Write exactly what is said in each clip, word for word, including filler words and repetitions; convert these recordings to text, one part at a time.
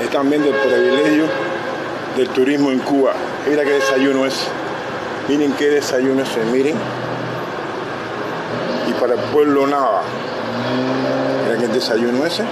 Están viendo el privilegio del turismo en Cuba. Mira qué desayuno es. Miren qué desayuno es, miren. Y para el pueblo nada. Mira qué desayuno ese.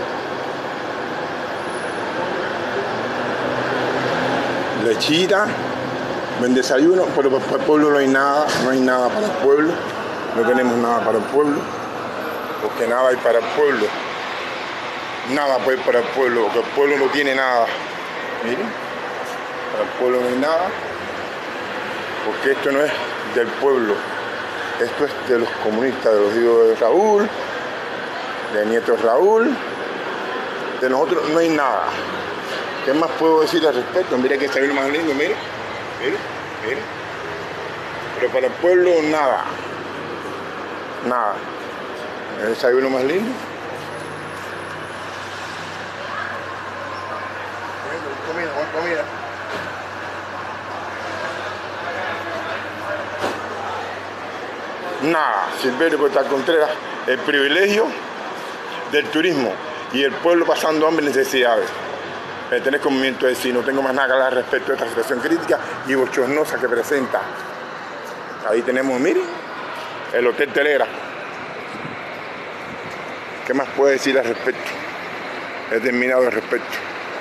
Lechita, buen desayuno, pero para el pueblo no hay nada, no hay nada para el pueblo. No tenemos nada para el pueblo. Porque nada hay para el pueblo. Nada pues para el pueblo, porque el pueblo no tiene nada. Miren, para el pueblo no hay nada, porque esto no es del pueblo, esto es de los comunistas, de los hijos de Raúl, de nieto de Raúl, de nosotros no hay nada. ¿Qué más puedo decir al respecto? Mira que está bien más lindo, mire, mire, mire. Pero para el pueblo nada, nada. El desayuno más lindo. Comida, comida. Nada, Silverio Costa Contreras, el privilegio del turismo y el pueblo pasando hambre y necesidades. Pertenezco a un movimiento de sí, no tengo más nada que hablar respecto a esta situación crítica y bochornosa que presenta. Ahí tenemos, miren, el Hotel Telera. ¿Qué más puedo decir al respecto? He terminado al respecto.